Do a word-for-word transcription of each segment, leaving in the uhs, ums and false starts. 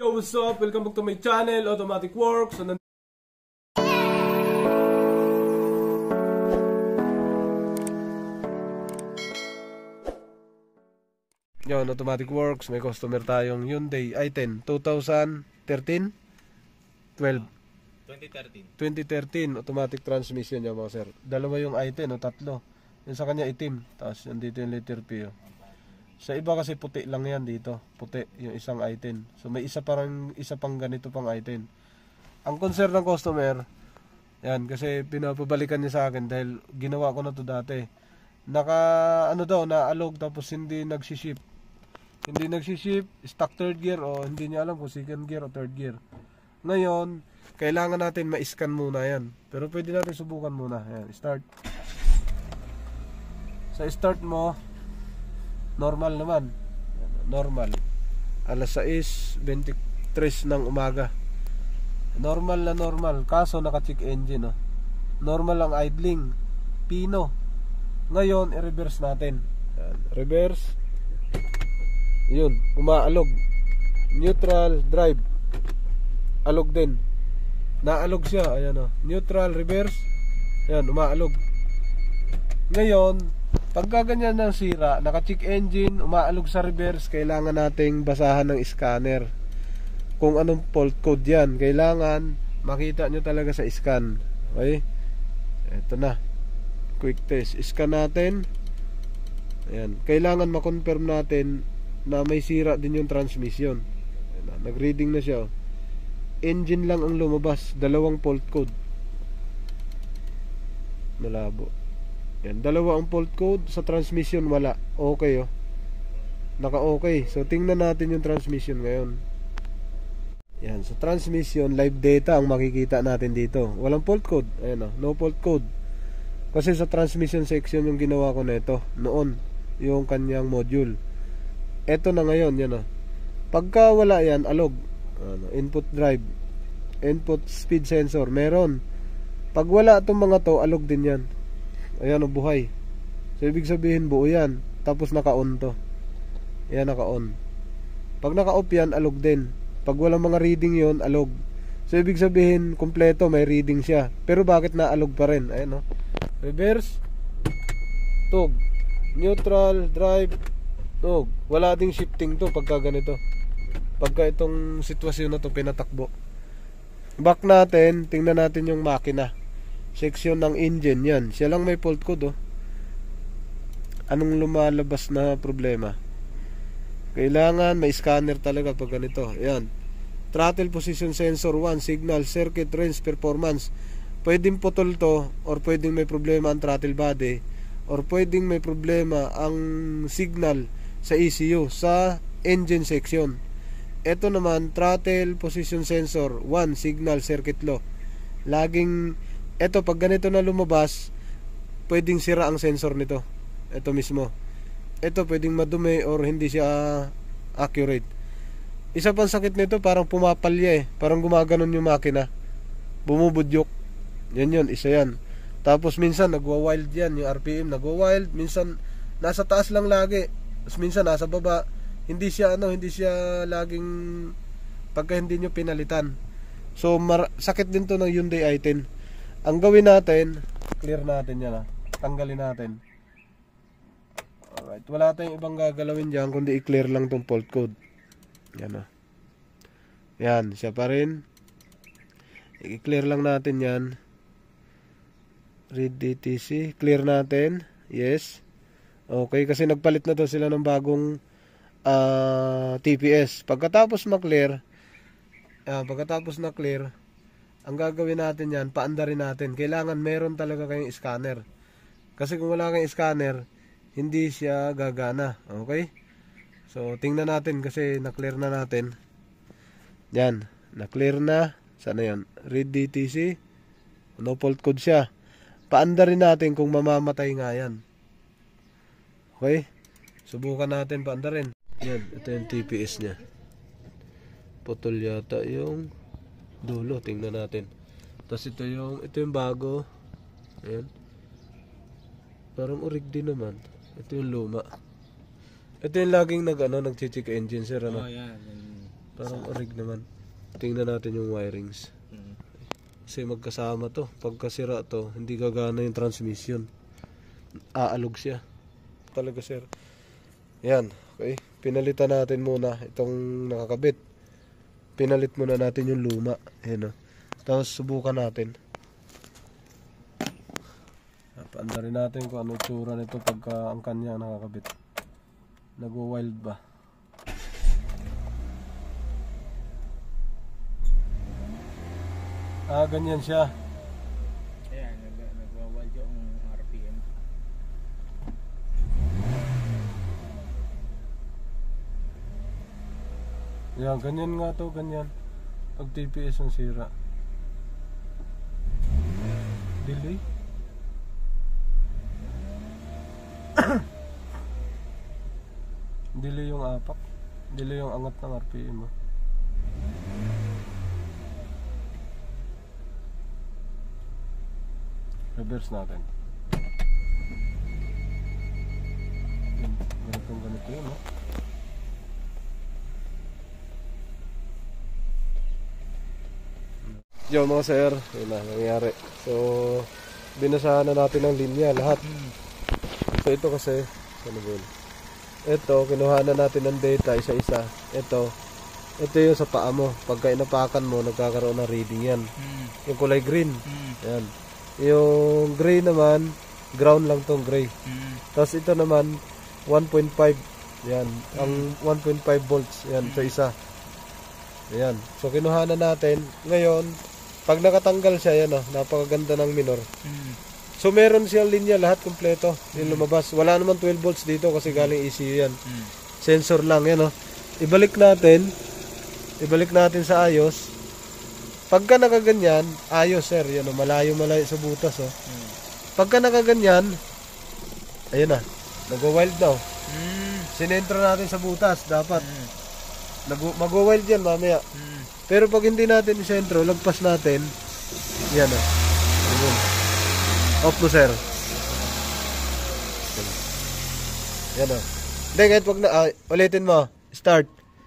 Yo, what's up? Welcome back to my channel, Automatic Works. So, Yon, Automatic Works, may customer tayong Hyundai i ten twenty thirteen twelve twenty thirteen automatic transmission yan mga sir. Dalawa yung i ten o tatlo. Yung sa kanya itim, tapos nandito yung letter P. Oh. Sa iba kasi puti lang yan dito, puti yung isang i ten. So may isa parang isa pang ganito pang i ten. Ang concern ng customer, yan kasi pinapabalikan niya sa akin dahil ginawa ko na to dati. Naka ano daw, naalog tapos hindi nagsiship. Hindi nagsiship, stock third gear o hindi niya alam kung second gear o third gear. Ngayon, kailangan natin ma-scan muna yan. Pero pwede natin subukan muna. Yan, start. Sa start mo, normal naman. Normal. alas sais twenty-tres ng umaga. Normal na normal. Kaso naka-check engine. Oh. Normal ang idling. Pino. Ngayon, i-reverse natin. Yan. Reverse. Yun. Umaalog. Neutral, drive. Alog din. Naalog siya. Ayan o. Neutral, reverse. Ayan, umaalog. Ngayon, pagka ganyan ng sira, naka-check engine, umaalog sa reverse, kailangan nating basahan ng scanner kung anong fault code yan. Kailangan makita nyo talaga sa scan. Okay? Ito na. Quick test. Scan natin. Ayan. Kailangan makonfirm natin na may sira din yung transmission. Ayan, nag-reading na siya. Engine lang ang lumabas. Dalawang fault code. Malabo. Yan, dalawa ang fault code. Sa transmission wala. Okay oh. Naka okay. So tingnan natin yung transmission ngayon. Yan, sa transmission live data ang makikita natin dito. Walang fault code. Ayan oh, no fault code. Kasi sa transmission section yung ginawa ko nito noon, yung kanyang module. Ito na ngayon, yan oh. Pagka wala yan, alog. Ano, input drive, input speed sensor, meron. Pag wala itong mga to, alog din yan. Ayan o, buhay. So ibig sabihin buo yan. Tapos naka-on to. Ayan, naka-on. Pag naka-off yan, alog din. Pag walang mga reading yon, alog. So ibig sabihin kompleto, may reading siya. Pero bakit na-alog pa rin? Ayan o. Reverse, tog. Neutral, drive, tog. Wala ding shifting to pagka ganito. Pagka itong sitwasyon na to pinatakbo. Back natin, tingnan natin yung makina. Section ng engine yan. Siya lang may fault code oh. Anong lumalabas na problema? Kailangan may scanner talaga pag ganito. Ayan. Throttle position sensor one, signal, circuit range performance. Pwedeng putol to, or pwedeng may problema ang throttle body, or pwedeng may problema ang signal sa E C U, sa engine section. Ito naman, throttle position sensor one, signal, circuit low. Laging ito, pag ganito na lumabas, pwedeng sira ang sensor nito. Ito mismo. Ito pwedeng madumi or hindi siya accurate. Isa pang sakit nito, parang pumapalya eh. Parang gumaganon yung makina. Bumubudyok. Yan yun, isa yan. Tapos minsan nagwa-wild yan, yung R P M nagwa-wild. Minsan nasa taas lang lagi. Tapos minsan nasa baba. Hindi siya ano, hindi siya laging pagka hindi nyo pinalitan. So mar- sakit din to ng Hyundai i ten. Ang gawin natin, clear natin yan ha. Tanggalin natin. Alright, wala tayong ibang gagalawin dyan kundi i-clear lang tong fault code. Yan ha. Yan, siya pa rin. I-clear lang natin yan. Read D T C, clear natin. Yes. Okay, kasi nagpalit na to sila ng bagong uh, T P S. Pagkatapos ma-clear, uh, pagkatapos na clear, ang gagawin natin yan, paandarin natin. Kailangan meron talaga kayong scanner. Kasi kung wala kayong scanner, hindi siya gagana. Okay? So, tingnan natin kasi na-clear na natin. Yan. Na-clear na. Sana yan? Read D T C. No fault code siya. Paandarin natin kung mamamatay nga yan. Okay? Subukan natin paandarin. Yan. Ito yung T P S niya. Putol yata yung dulo, tingnan natin. Tapos ito yung ito yung bago. Ayan. Parang urig din naman. Ito yung luma. Ito yung laging nag ano, nag-check engine sir ano. Oh, yan. Parang orig naman. Tingnan natin yung wirings. Mm. Kasi magkasama to. Pagkasira to, hindi gagana yung transmission. Aalog siya. Talaga sir. Yan. Okay. Pinalitan natin muna itong nakakabit. Pinalit muna natin yung luma. Ayan o. Tapos subukan natin. Paanda rin natin kung ano itsura nito pagka ang kanya nakakabit. Nagwo-wild ba? Ah, ganyan siya. Ayan, nag- nagwa-wild yung R P M. Yan, ganyan nga to, ganyan. Pag T P S ang sira. Delay? Delay yung apak. Delay yung angat ng R P M. Oh. Reverse natin. Ganitong ganito yun, no? Yo mga sir, yun na, nangyari. So, binasahan na natin ang linya, lahat. So, ito kasi, ano ba yun? Ito, kinuha na natin ng data isa-isa. Ito, ito yung sa paa mo. Pagka inapakan mo, nagkakaroon ng reading yan. Mm. Yung kulay green. Mm. Yan. Yung gray naman, ground lang tong gray. Mm. Tapos ito naman, one point five. Yan. Ang one point five volts. Yan, sa isa. Yan. So, kinuha na natin. Ngayon, pag nakatanggal siya, yan o. Napakaganda ng minor. Mm. So, meron siyang linya lahat kumpleto. Yung lumabas. Wala naman twelve volts dito kasi galing E C U yan. Mm. Sensor lang, yan o. Ibalik natin. Ibalik natin sa ayos. Pagka nakaganyan, ayos sir, yan o, malayo malayo sa butas o. Mm. Pagka nakaganyan, ayun na, nag-wild na o. Mm. Sinentro natin sa butas, dapat. Mm. Mag-wild yan mamaya. Mm. Pero pag hindi natin isentro, lagpas natin, yan o. Ayun. Off mo sir. Yan o. Hindi, kahit wag na, ah, ulitin mo. Start.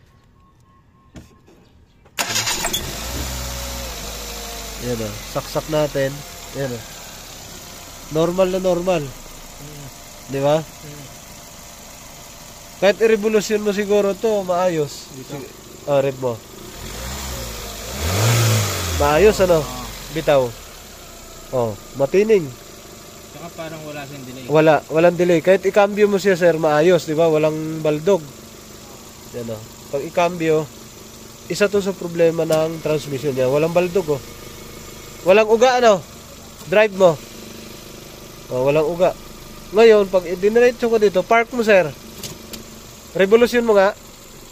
Yan o. Saksak natin. Yan o. Normal na normal. Mm. Di ba? Mm. Kahit i-revolusyon mo siguro to, maayos. Dito. Ah, rev mo. Maayos ano? Ah. Bitaw. Oh, matining. Saka parang wala siyang delay. Wala, walang delay. Kahit i-cambio mo siya sir, maayos, di ba? Walang baldog. Yan o. Pag i-cambio, isa to sa problema ng transmission niya. Walang baldog oh. Walang uga ano? Drive mo. Oh, walang uga. Ngayon, pag i-diniretso ko dito, park mo sir. Revolusyon mo nga.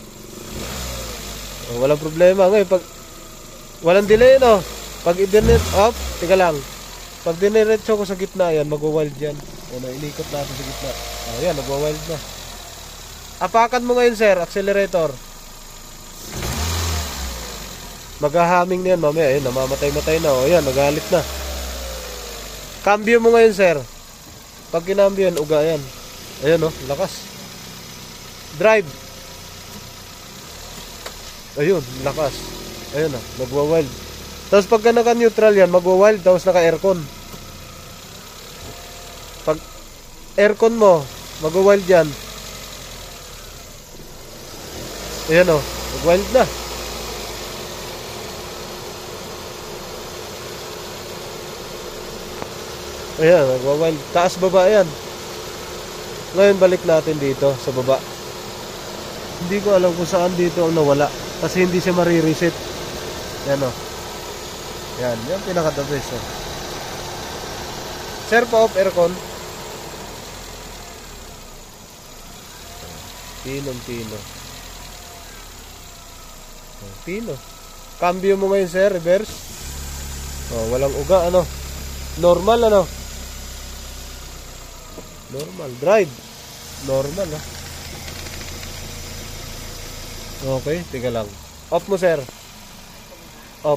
Oh, walang problema. Ngayon, pag walang delay no? Pag i-diniretso, up, tika lang. Pag diniretso ko sa gitna, yan, mag-wild yan. Ano, inikot natin sa gitna. Oh, yan, mag-wild na. Apakan mo ngayon sir, accelerator. Maghahaming na yan mamaya. Ayun, namamatay-matay na. O yan, nagalit na. Cambio mo ngayon sir. Pag kinambio yan, uga yan. Ayun o, lakas. Drive. Ayun, lakas. Ayun o, nagwa-wild. Tapos pagka naka-neutral yan, magwa-wild. Tapos naka-aircon. Pag aircon mo, magwa-wild yan. Ayun o, nag-wild na. Ayan, nagwa-wild. Taas baba yan. Ngayon balik natin dito sa baba. Hindi ko alam kung saan dito ang nawala. Kasi hindi siya marireset. Yan o. Yan, yan pinaka-the best. Oh. Sir, pa-off aircon. Pinong pino. Oh, pino. Cambio mo ngayon sir, reverse. Oh, walang uga, ano. Normal, ano. Normal. Drive. Normal, ha. Okay, tiga lang. Off mo, sir. Off.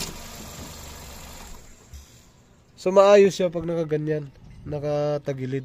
So, maayos siya pag nakaganyan. Nakatagilid.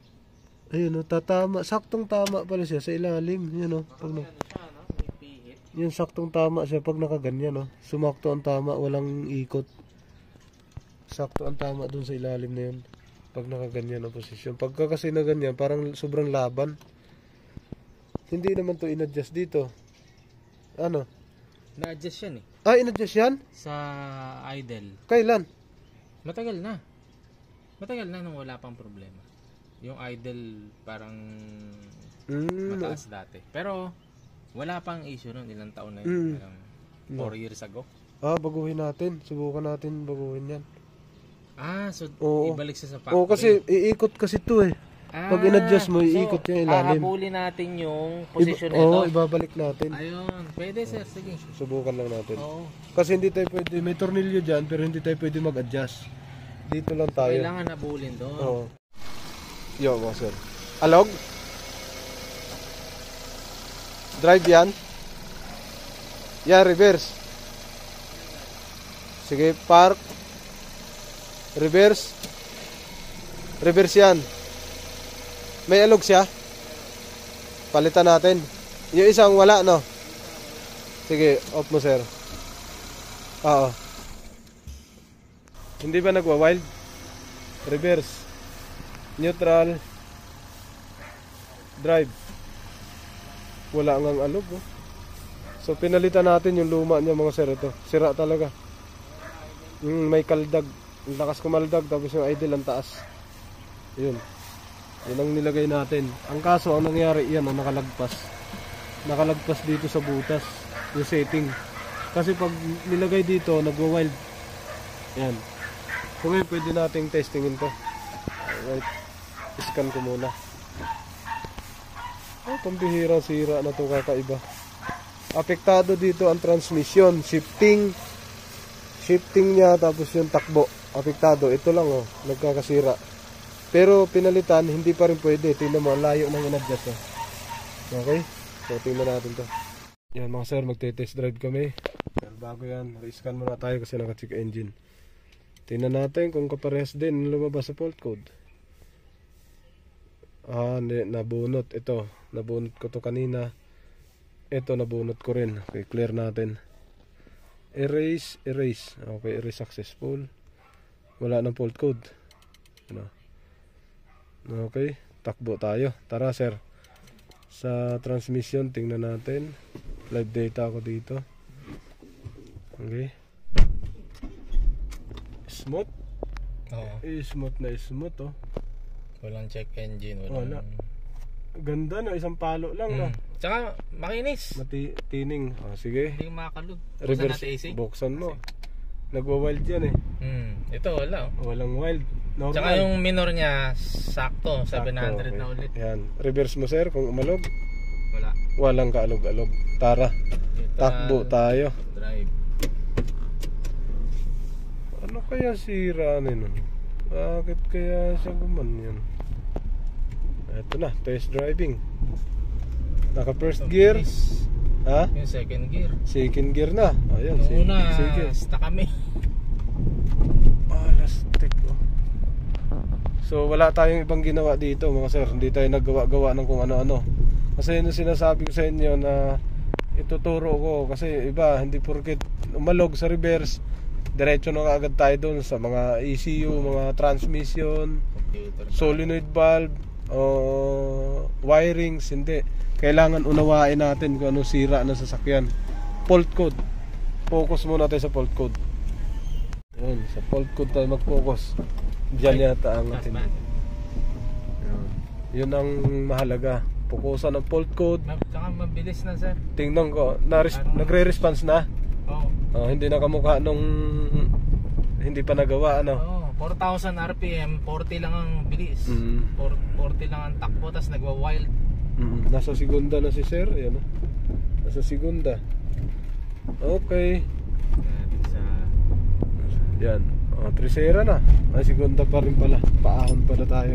Ayun, no, tatama. Saktong tama pala siya sa ilalim. Yun, no. Pag, no. Yung saktong tama siya pag nakaganyan, no? Sumakto ang tama, walang ikot. Sakto ang tama dun sa ilalim na yun. Pag nakaganyan ang posisyon. Pagka kasi na ganyan, parang sobrang laban. Hindi naman to in-adjust dito. Ano? Na-adjust yan eh. Ah, in-adjust yan? Sa idle. Kailan? Matagal na. Matagal na nung wala pang problema. Yung idle parang Mm, mataas dati. Pero wala pang issue nun. Ilang taon na Mm. yun. Parang four years ago. ah, baguhin natin. Subukan natin baguhin yan. Ah, so Oo. ibalik siya sa factory. Oo, kasi iikot kasi to eh. Ah, pag in-adjust mo, iikot yung ilalim. hahabulin natin yung Iba, position oo, nito. ibabalik natin. Ayun. Pwede sir. Sige. Subukan lang natin. Oo. Kasi hindi tayo pwede, may tornilyo dyan, pero hindi tayo pwede mag-adjust. Dito lang tayo. Kailangan habulin doon. Oo. Yo, mga sir. Alog? Drive yan? Yan, reverse. Sige, park. Reverse. Reverse yan. May alog siya? Palitan natin. Yung isang wala, no? Sige, off mo, sir. Oo. Hindi ba nagwa-wild? Reverse. Neutral. Drive. Wala ngang alog, oh. So, pinalitan natin yung luma niya, mga sir. Ito. Sira talaga. Mm, may kaldag. Ang lakas kumaldag, tapos yung idle ang taas. Yun. Yun ang nilagay natin. Ang kaso, ang nangyari yan, ang nakalagpas. Nakalagpas dito sa butas. Yung setting. Kasi pag nilagay dito, nagwa-wild. Yan. So ngayon, pwede nating testingin to. Alright. Scan ko muna. Oh, pambihira, sira na to, kakaiba. Apektado dito ang transmission. Shifting. Shifting niya, tapos yung takbo. Apektado. Ito lang, oh. Nagkakasira. Pero pinalitan, hindi pa rin pwede. Tingnan mo, ang layo ng in-adjust. Oh. Okay? So, tingnan natin to. Yan mga sir, magte-test drive kami. Pero bago yan, re-scan muna tayo kasi naka-check engine. Tingnan natin kung kaparehas din ang lumabas sa fault code. Ah, nabunot. Ito, nabunot ko to kanina. Ito, nabunot ko rin. Okay, clear natin. Erase, erase. Okay, erase successful. Wala ng fault code. Ano? Okay, takbo tayo. Tara sir. Sa transmission, tingnan natin. Live data ako dito. Okay. Smooth. Oo. Eh, smooth na smooth, oh. Walang check engine. Wala. Walang... Ganda, no? Isang palo lang, no? Hmm. Tsaka, makinis. Mati tining. Oh, sige. Hindi makakalog. Buksan Reverse. natin A C. Buksan mo. Nagwa-wild yan, eh. Hmm. Ito, wala. Oh. Walang wild. Normal. Tsaka yung minor niya, sakto. Sakto, seven hundred okay. na ulit. Yan. Reverse mo, sir, kung umalog. Wala. Walang kaalog-alog. Tara. Neutral Takbo tayo. Drive. Ano kaya sira na nun? Bakit kaya siya gumanyan? Ito na, test driving. Naka first gear. Bilis. Ha? Yung second gear. Second gear na. Ayan, Yung second, una, second. stuck kami. Ah, lastik, oh. So wala tayong ibang ginawa dito, mga sir. Hindi tayo naggawa-gawa ng kung ano-ano. Kasi yun yung sinasabi ko sa inyo na ituturo ko. Kasi iba, hindi porket umalog sa reverse, diretso na agad tayo doon sa mga E C U, mga transmission, Computer. solenoid valve, o wirings. Hindi. Kailangan unawain natin kung ano sira ng sasakyan. Fault code. Focus muna tayo sa fault code. Yun, sa fault code tayo mag-focus. Diyan yata ang atin. Yun. Yun ang mahalaga. Fokusan ang fault code. Ma- Tsaka mabilis na sir. Tingnan ko, na nagre-response na. Oo. Oh, hindi na kamukha nung hindi pa nagawa, ano. Oh, four thousand R P M, forty lang ang bilis. Mm. forty lang ang takbo, tas nagwa-wild. Mm. Nasa segunda na si sir, yan. Oh. Nasa segunda. Okay. Natin sa... Yan. Oh, tresera na. Ay, segunda pa rin pala. Paahon pala tayo.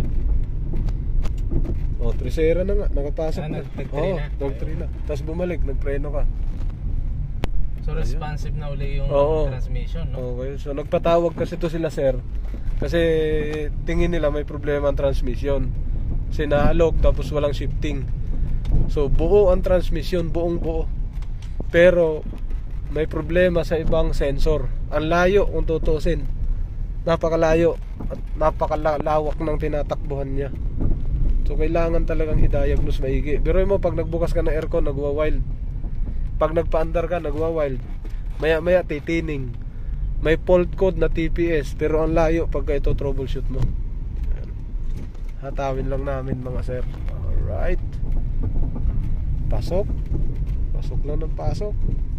Oh, tresera na nga. Nakapasok Ah, na. nag- nag-three Oo, na. nag-three na. Tapos bumalik, nagpreno ka. So responsive na uli yung Oo. transmission, no? Okay, so nagpatawag kasi to sila sir. Kasi tingin nila may problema ang transmission. Kasi naalog tapos walang shifting. So buo ang transmission, buong buo. pero may problema sa ibang sensor. Ang layo kung tutusin, napakalayo at napakalawak ng tinatakbuhan niya. So kailangan talagang i-diagnose maigi. Pero mo, pag nagbukas ka ng aircon, nagwa-wild. Pag nagpa-andar ka, nagwa-wild. Maya maya titining. May fault code na T P S, pero ang layo pagka ito troubleshoot mo. Ayan. Hatawin lang namin mga sir. Alright. Pasok. Pasok lang ng pasok.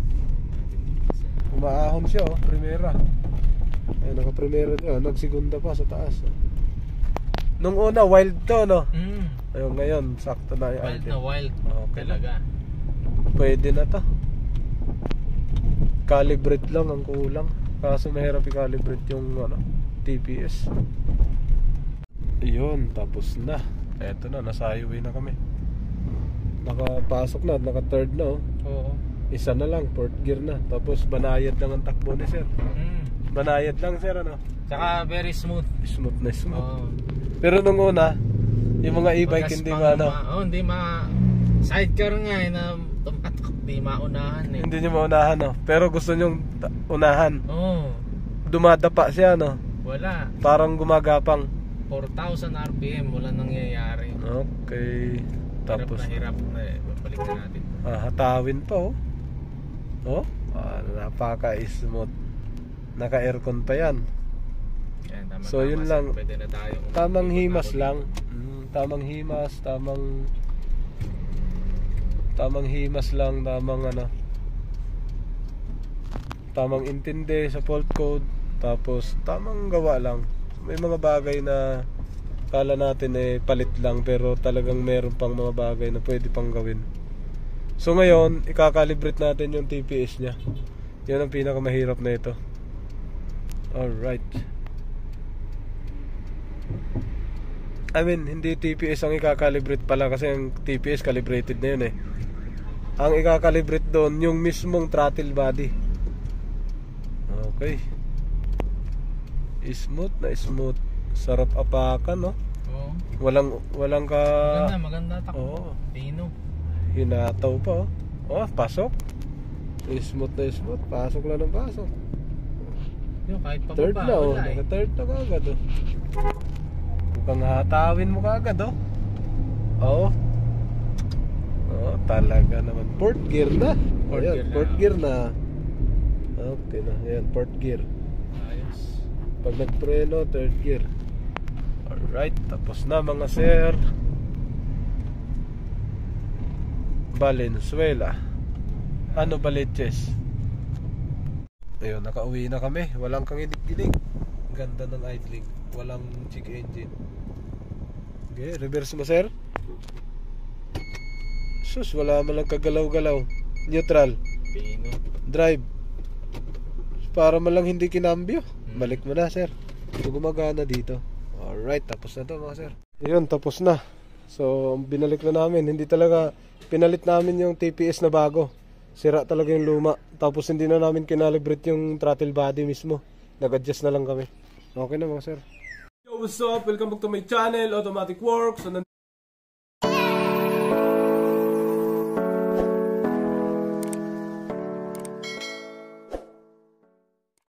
Umaahon siya, oh, primera. Ay, naka-primera siya, nagsigunda pa sa taas. Nung una, wild to, no? Mm. Ayun, ngayon, sakto na yung Wild idea. na wild. Okay Talaga. Pwede na to. Calibrate lang ang kulang. Kaso mahirap i-calibrate yung ano, T P S. Ayun, tapos na. Eto na, nasa highway na kami. Nakapasok na, naka-third na, oh. Oo. Isa na lang, fourth gear na. Tapos banayad lang ang takbo ni sir. Mm. Banayad lang sir, ano? Tsaka very smooth. Smooth na smooth. Oo. Pero nung una, yung mga e-bike hindi Pagkas ma pang- ano, ma- oh, hindi ma sidecar nga eh na tumatak, hindi maunahan eh. hindi nyo maunahan, no? Pero gusto nyong ta- unahan. Oo. Dumadapa siya, no? Wala. Parang gumagapang. four thousand R P M wala nangyayari. Okay. Tapos Hirap na hirap na eh. Babalik na natin. ah, hatawin pa, oh. Oh, ah, napaka-smooth. Naka-aircon pa yan. Yan, tama, So, tama, yun sir. lang. Pwede na tayo. Tamang Ikot himas ako lang. Mm, tamang himas, tamang tamang himas lang, tamang ano. Tamang intindi sa fault code, tapos tamang gawa lang. May mga bagay na kala natin eh palit lang, pero talagang meron pang mga bagay na pwede pang gawin. So ngayon, ikakalibrate natin yung T P S nya. Yan ang pinakamahirap na ito. Alright. I mean, hindi T P S ang ikakalibrate pala, kasi ang T P S calibrated na yun eh. Ang ikakalibrate doon, yung mismong throttle body. Okay. Smooth na smooth. Sarap apakan, no? Oo. Walang, walang ka... Maganda, maganda takbo. Oo. Tino. Hinataw pa, oh. Oh, pasok. Smooth na smooth. Pasok lang ng pasok. Yung kahit pa Third baba, na, oh. wala eh. Naka-third na kagad, oh. Mukhang hatawin mo kagad, oh. Oo. Oh, talaga naman. Fourth gear na. Fourth Ayan, gear na. fourth gear na. Okay na. Ayan, fourth gear. Ayos. Pag nagpreno, third gear. Alright, tapos na mga sir. Valenzuela. Ano Baleches? Ayun, nakauwi na kami. Walang kang ginig. Ganda ng idling. Walang check engine. Okay, reverse mo sir. Sus, wala man lang kagalaw-galaw. Neutral. Tino. Drive. Para man lang hindi kinambyo. Balik mo na sir. So, gumagana dito. Alright, tapos na to mga sir. Ayun, tapos na. So, binalik na namin. Hindi talaga, pinalit namin yung T P S na bago. Sira talaga yung luma. Tapos hindi na namin kinalibrate yung throttle body mismo. Nag-adjust na lang kami. Okay na mga sir. Yo, what's up? Welcome back to my channel, Automatic Works. So,